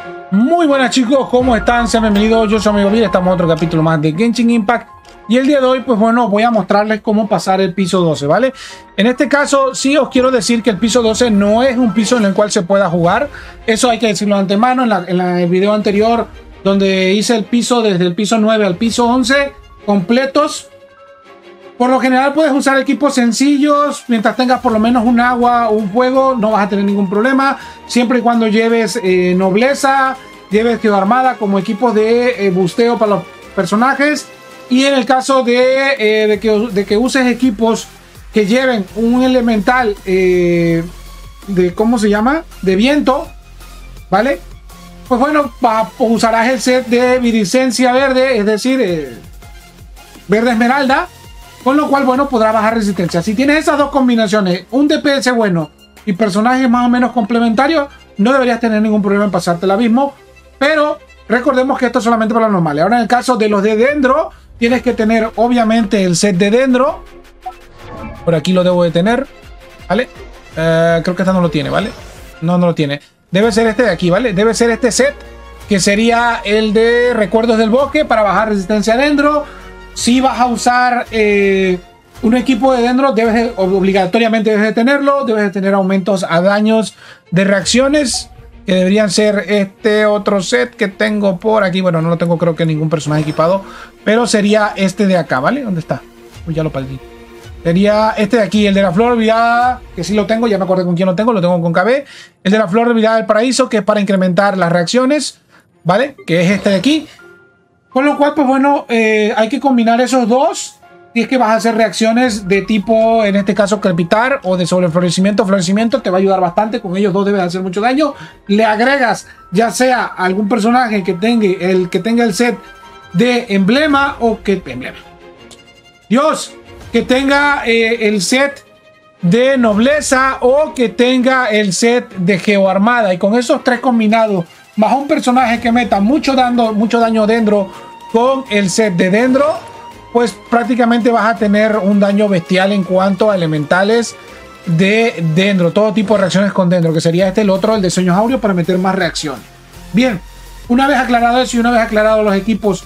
Muy buenas chicos, ¿cómo están? Sean bienvenidos, yo soy amigo Vir, estamos en otro capítulo más de Genshin Impact. Y el día de hoy, pues bueno, voy a mostrarles cómo pasar el piso 12, ¿vale? En este caso, sí os quiero decir que el piso 12 no es un piso en el cual se pueda jugar. Eso hay que decirlo de antemano. En el video anterior, donde hice el piso desde el piso 9 al piso 11, completos. Por lo general puedes usar equipos sencillos, mientras tengas por lo menos un agua o un fuego, no vas a tener ningún problema. Siempre y cuando lleves nobleza, lleves geoarmada como equipos de busteo para los personajes. Y en el caso de que uses equipos que lleven un elemental de, ¿cómo se llama? De viento, ¿vale? Pues bueno, usarás el set de viriscencia verde, es decir, verde esmeralda. Con lo cual, bueno, podrá bajar resistencia. Si tienes esas dos combinaciones, un DPS bueno y personajes más o menos complementarios, no deberías tener ningún problema en pasarte el abismo. Pero recordemos que esto es solamente para los normales. Ahora, en el caso de los de Dendro, tienes que tener, obviamente, el set de Dendro. Por aquí lo debo de tener, ¿vale? Creo que esta no lo tiene, ¿vale? No lo tiene. Debe ser este de aquí, ¿vale? Debe ser este set, que sería el de Recuerdos del Bosque para bajar resistencia a Dendro. Si vas a usar un equipo de Dendro, obligatoriamente debes de tenerlo. Debes de tener aumentos a daños de reacciones, que deberían ser este otro set que tengo por aquí. Bueno, no lo tengo creo que ningún personaje equipado, pero sería este de acá, ¿vale? ¿Dónde está? Uy, ya lo perdí. Sería este de aquí, el de la flor olvidada, que sí lo tengo, ya me acuerdo con quién lo tengo con KB. El de la flor olvidada del paraíso, que es para incrementar las reacciones, ¿vale? Que es este de aquí. Con lo cual, pues bueno, hay que combinar esos dos. Si es que vas a hacer reacciones de tipo, en este caso, crepitar o de sobreflorecimiento. Florecimiento te va a ayudar bastante. Con ellos dos debes hacer mucho daño. Le agregas ya sea algún personaje que tenga el set de emblema o que... Emblema. Dios, que tenga el set de nobleza o que tenga el set de geoarmada. Y con esos tres combinados, más un personaje que meta mucho daño Dendro con el set de Dendro, pues prácticamente vas a tener un daño bestial en cuanto a elementales de Dendro. Todo tipo de reacciones con Dendro, que sería el otro, el de Sueños Áureos, para meter más reacciones. Bien, una vez aclarado eso y una vez aclarado los equipos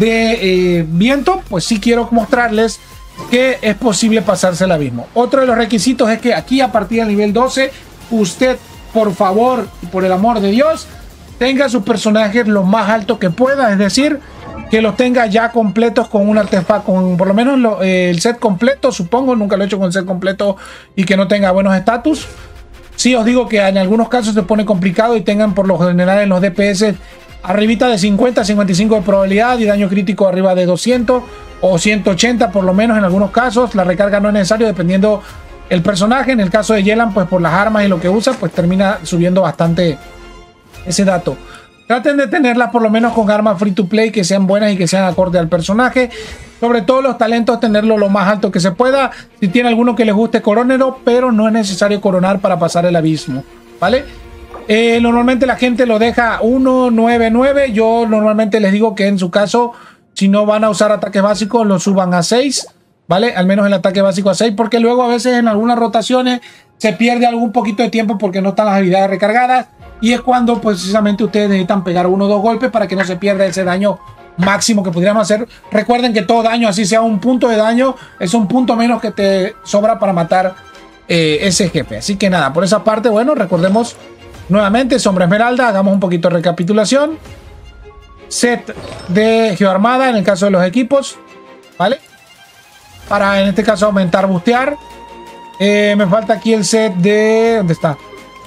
de viento, pues sí quiero mostrarles que es posible pasarse el abismo. Otro de los requisitos es que aquí a partir del nivel 12, usted, por favor y por el amor de Dios, tenga sus personajes lo más alto que pueda, es decir, que los tenga ya completos con un artefacto, con por lo menos el set completo, supongo. Nunca lo he hecho con el set completo y que no tenga buenos estatus. Sí os digo que en algunos casos se pone complicado y tengan por lo general en los DPS arribita de 50 a 55 de probabilidad y daño crítico arriba de 200 o 180 por lo menos en algunos casos. La recarga no es necesario dependiendo el personaje. En el caso de Yelan, pues por las armas y lo que usa, pues termina subiendo bastante ese dato. Traten de tenerlas por lo menos con armas free to play que sean buenas y que sean acorde al personaje. Sobre todo los talentos, tenerlo lo más alto que se pueda. Si tiene alguno que les guste, corónelo, pero no es necesario coronar para pasar el abismo, ¿vale? Normalmente la gente lo deja 1-9-9. Yo normalmente les digo que en su caso, si no van a usar ataques básicos, lo suban a 6, ¿vale? Al menos el ataque básico a 6, porque luego a veces en algunas rotaciones se pierde algún poquito de tiempo porque no están las habilidades recargadas. Y es cuando pues, precisamente ustedes necesitan pegar 1 o 2 golpes para que no se pierda ese daño máximo que pudiéramos hacer. Recuerden que todo daño, así sea un punto de daño, es un punto menos que te sobra para matar ese jefe. Así que nada, por esa parte, bueno, recordemos nuevamente, Sombra Esmeralda, hagamos un poquito de recapitulación. Set de geoarmada en el caso de los equipos, ¿vale? Para en este caso aumentar, bustear. Me falta aquí el set de... ¿Dónde está?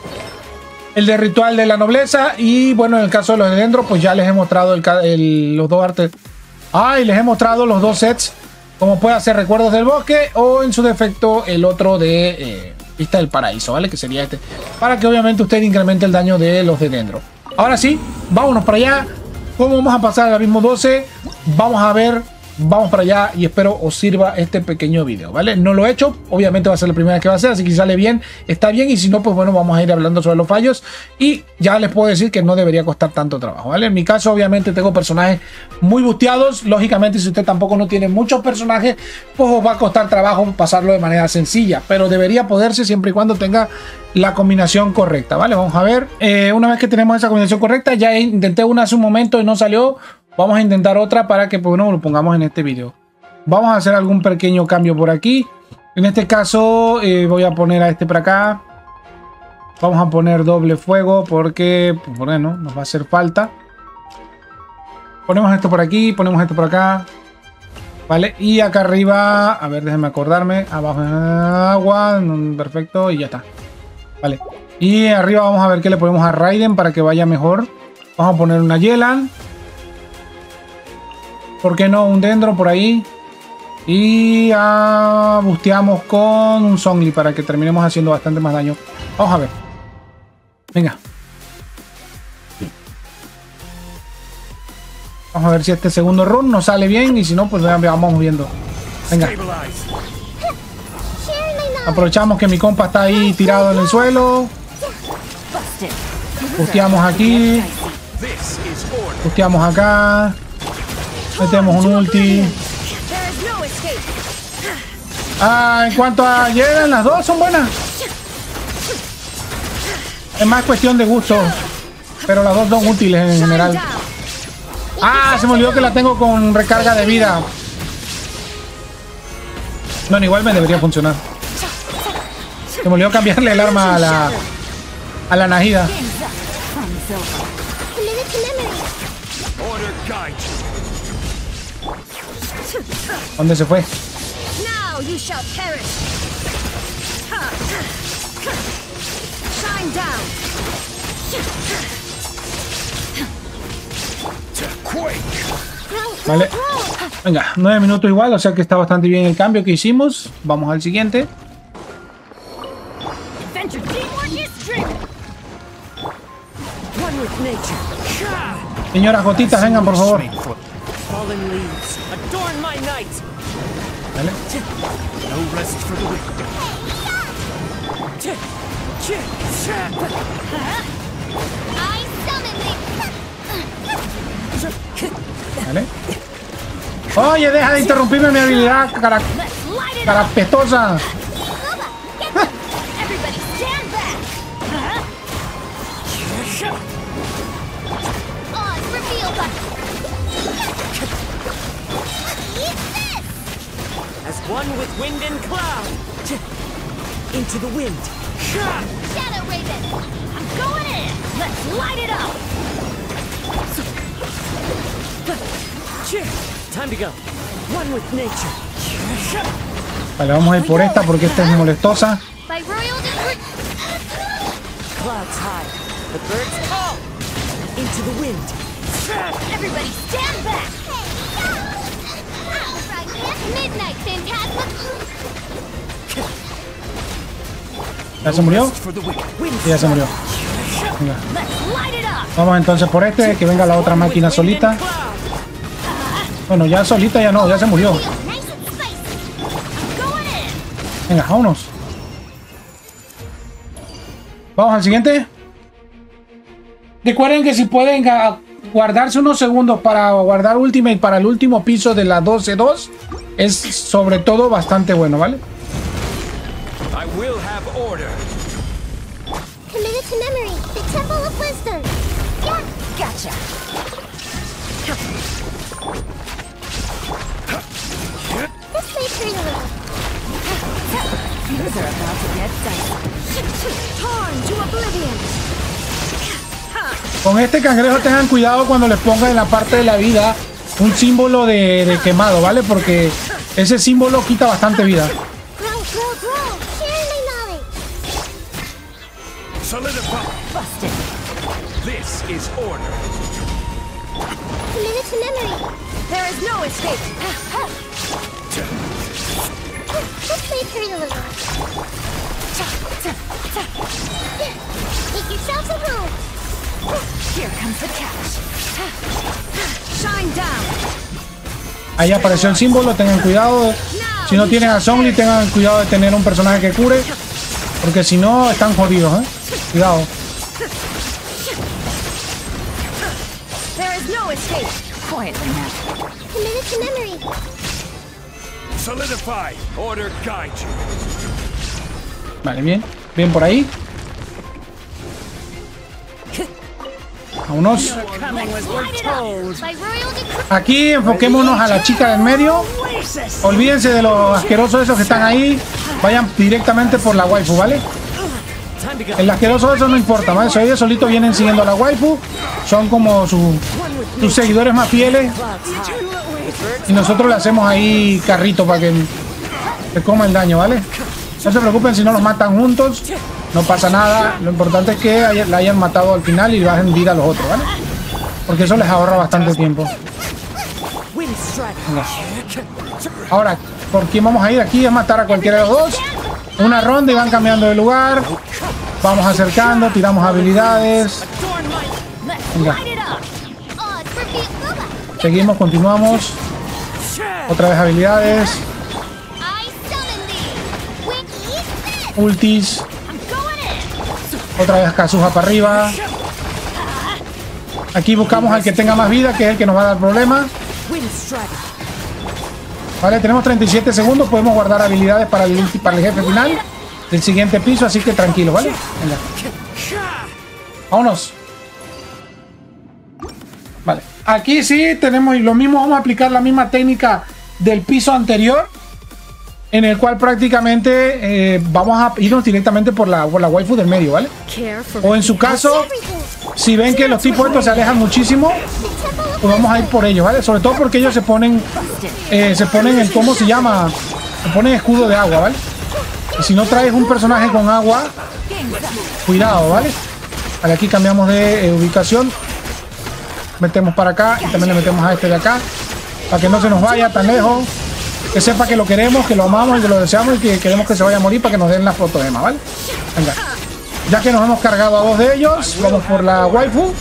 El de ritual de la nobleza. Y bueno, en el caso de los de Dendro, pues ya les he mostrado los dos artes. Y les he mostrado los dos sets. Como puede hacer Recuerdos del Bosque o en su defecto el otro de Vista del Paraíso, ¿vale? Que sería este. Para que obviamente usted incremente el daño de los de Dendro. Ahora sí, vámonos para allá. ¿Cómo vamos a pasar al abismo 12? Vamos a ver vamos para allá y espero os sirva este pequeño video, ¿vale? No lo he hecho, obviamente va a ser la primera vez que va a hacer, así que si sale bien, está bien, y si no, pues bueno, vamos a ir hablando sobre los fallos y ya les puedo decir que no debería costar tanto trabajo, ¿vale? En mi caso, obviamente, tengo personajes muy busteados, lógicamente, si usted tampoco no tiene muchos personajes, pues os va a costar trabajo pasarlo de manera sencilla, pero debería poderse siempre y cuando tenga la combinación correcta, ¿vale? Vamos a ver, una vez que tenemos esa combinación correcta, ya intenté una hace un momento y no salió. Vamos a intentar otra para que pues, no lo pongamos en este video. Vamos a hacer algún pequeño cambio por aquí. En este caso voy a poner a este para acá. Vamos a poner doble fuego porque, pues, bueno, nos va a hacer falta. Ponemos esto por aquí, ponemos esto por acá. Vale, y acá arriba, a ver, déjenme acordarme. Abajo agua, perfecto, y ya está. Vale, y arriba vamos a ver qué le ponemos a Raiden para que vaya mejor. Vamos a poner una Yelan. ¿Por qué no? Un Dendro por ahí. Y busteamos con un Zhongli para que terminemos haciendo bastante más daño. Vamos a ver. Venga. Vamos a ver si este segundo run nos sale bien. Y si no, pues vamos viendo. Venga. Aprovechamos que mi compa está ahí tirado en el suelo. Busteamos aquí. Busteamos acá. Metemos un ulti. En cuanto a llegan, las dos son buenas. Es más cuestión de gusto. Pero las dos son útiles en general. Se me olvidó que la tengo con recarga de vida. Bueno, igual me debería funcionar. Se me olvidó cambiarle el arma a la Nahida. ¿Dónde se fue? Vale. Venga, 9 minutos igual, o sea que está bastante bien el cambio que hicimos. Vamos al siguiente. Señoras gotitas, vengan por favor. Vale. Vale. Oye, deja de interrumpirme mi habilidad, carapestosa. One with wind and cloud. Into the wind. Shadow Raven. I'm going in. Let's light it up. Time to go. One with nature. Vale, vamos a ir por esta porque esta es molestosa. By royal decree. Clouds high. The birds call. Into the wind. Everybody stand back. Midnight Phantasma. ¿Ya se murió? Sí, ya se murió. Venga. Vamos entonces por este, que venga la otra máquina solita. Bueno, ya solita ya no, ya se murió. Venga, vámonos. Vamos al siguiente. Recuerden que si pueden guardarse unos segundos para guardar Ultimate para el último piso de la 12-2, es sobre todo bastante bueno, ¿vale? I will have order. Committed to memory, the Temple of Wisdom. Yeah, gotcha. This may hurt a little. Things are about to get dicey. Torn to oblivion. Con este cangrejo tengan cuidado cuando les ponga en la parte de la vida un símbolo de quemado, ¿vale? Porque ese símbolo quita bastante vida. Solidify. Busted. This is order. Committed to memory. There is no escape. This may hurt a little. Make yourselves at home. Here comes the catch. Shine down. Ahí apareció el símbolo, tengan cuidado. Si no tienen a Zhongli, tengan cuidado de tener un personaje que cure. Porque si no, están jodidos, ¿eh? Cuidado. There is no escape. Quietly now. Committed to memory. Solidify. Order guide you. Vale, bien. Bien por ahí. Vámonos. By royal decree. Aquí enfoquémonos a la chica del medio. Olvídense de los asquerosos esos que están ahí. Vayan directamente por la waifu, ¿vale? El asqueroso eso no importa, ¿vale? Ellos solitos vienen siguiendo a la waifu. Son como sus seguidores más fieles. Y nosotros le hacemos ahí carrito para que se coma el daño, ¿vale? No se preocupen si no los matan juntos. No pasa nada. Lo importante es que la hayan matado al final y bajen vida a los otros, ¿vale? Porque eso les ahorra bastante tiempo. Venga. Ahora, ¿por quién vamos a ir? Aquí es matar a cualquiera de los dos. Una ronda y van cambiando de lugar. Vamos acercando, tiramos habilidades. Venga. Oh, it's for Boba. Seguimos, continuamos. Otra vez habilidades. I summon thee. Wiki. Ultis. I'm going in. Otra vez Kazuha para arriba. Aquí buscamos al que tenga más vida, que es el que nos va a dar problemas. Vale, tenemos 37 segundos. Podemos guardar habilidades para el jefe final del siguiente piso, así que tranquilo, ¿vale? Venga. Vámonos. Vale, aquí sí tenemos lo mismo. Vamos a aplicar la misma técnica del piso anterior, en el cual prácticamente vamos a irnos directamente por la waifu del medio, ¿vale? O en su caso, si ven que los tipos estos se alejan muchísimo, pues vamos a ir por ellos, ¿vale? Sobre todo porque ellos se ponen el, ¿cómo se llama? Se ponen escudo de agua, ¿vale? Y si no traes un personaje con agua, cuidado, ¿vale? Vale, aquí cambiamos de ubicación. Metemos para acá y también le metemos a este de acá, para que no se nos vaya tan lejos. Que sepa que lo queremos, que lo amamos y que lo deseamos y que queremos que se vaya a morir para que nos den la fotogema, ¿vale? Venga. Ya que nos hemos cargado a dos de ellos, vamos por la waifu.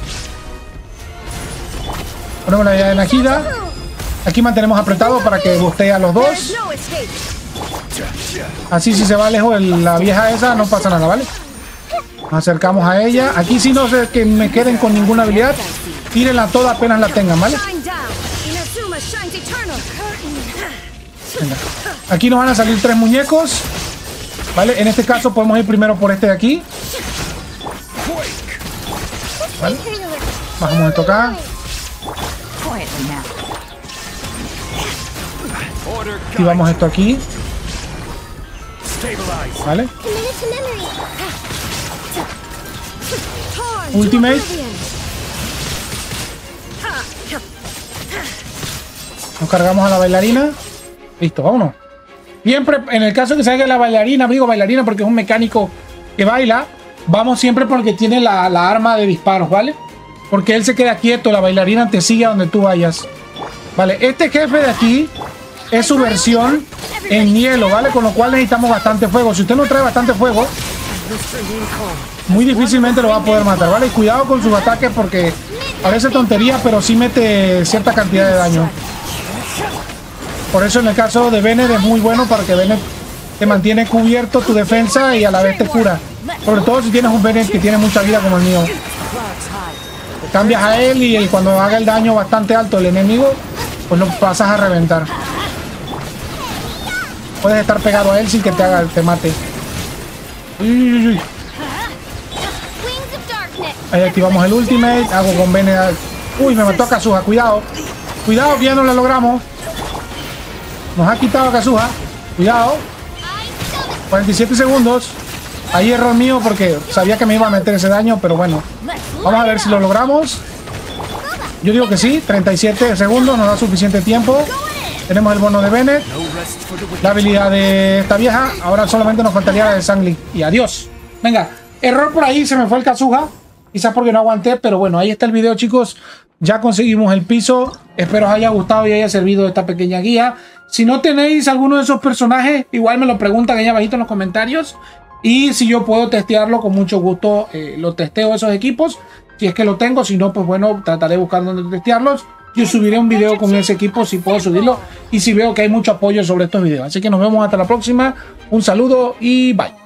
Ponemos la de Nahida. Aquí mantenemos apretado para que bustee a los dos. Así si se va lejos la vieja esa, no pasa nada, ¿vale? Nos acercamos a ella. Aquí sí no sé que me queden con ninguna habilidad. Tírenla toda apenas la tengan, ¿vale? Venga. Aquí nos van a salir 3 muñecos, ¿vale? En este caso podemos ir primero por este de aquí, ¿vale? Bajamos esto acá. Activamos esto aquí, ¿vale? Ultimate. Nos cargamos a la bailarina. Listo, vámonos. Siempre, en el caso que salga la bailarina, digo bailarina porque es un mecánico que baila, vamos siempre porque tiene la arma de disparos, ¿vale? Porque él se queda quieto, la bailarina te sigue a donde tú vayas. Vale, este jefe de aquí es su versión en hielo, ¿vale? Con lo cual necesitamos bastante fuego. Si usted no trae bastante fuego, muy difícilmente lo va a poder matar, ¿vale? Y cuidado con sus ataques porque parece tontería, pero sí mete cierta cantidad de daño. Por eso en el caso de Bennett es muy bueno, para que Bennett te mantiene cubierto tu defensa y a la vez te cura. Sobre todo si tienes un Bennett que tiene mucha vida como el mío. Cambias a él y cuando haga el daño bastante alto el enemigo, pues lo pasas a reventar. Puedes estar pegado a él sin que te mate. Uy, uy, uy. Ahí activamos el ultimate. Hago con Bennett. Uy, me mató a Kazuha. Cuidado. Cuidado que ya no lo logramos. Nos ha quitado a Kazuha. Cuidado. 47 segundos. Ahí error mío porque sabía que me iba a meter ese daño, pero bueno. Vamos a ver si lo logramos. Yo digo que sí. 37 segundos nos da suficiente tiempo. Tenemos el bono de Bennett. La habilidad de esta vieja. Ahora solamente nos faltaría la de Zhongli. Y adiós. Venga. Error por ahí. Se me fue el Kazuha. Quizás porque no aguanté. Pero bueno, ahí está el video, chicos. Ya conseguimos el piso. Espero os haya gustado y haya servido esta pequeña guía. Si no tenéis alguno de esos personajes, igual me lo preguntan ahí abajito en los comentarios. Y si yo puedo testearlo, con mucho gusto lo testeo esos equipos. Si es que lo tengo, si no, pues bueno, trataré de buscar dónde testearlos. yo subiré un video con ese equipo si puedo subirlo y si veo que hay mucho apoyo sobre estos videos. Así que nos vemos hasta la próxima. Un saludo y bye.